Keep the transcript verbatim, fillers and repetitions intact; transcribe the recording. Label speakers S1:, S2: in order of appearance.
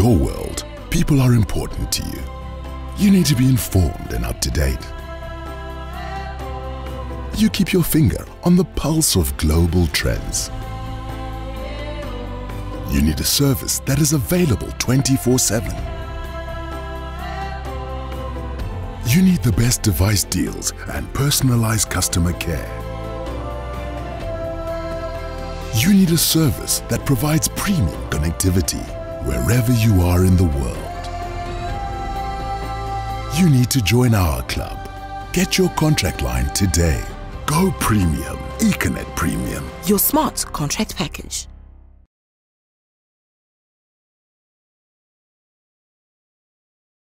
S1: your world, people are important to you. You need to be informed and up to date. You keep your finger on the pulse of global trends. You need a service that is available twenty-four seven. You need the best device deals and personalized customer care. You need a service that provides premium connectivity wherever you are in the world. You need to join our club. Get your contract line today. Go Premium, Econet Premium.
S2: Your smart contract package.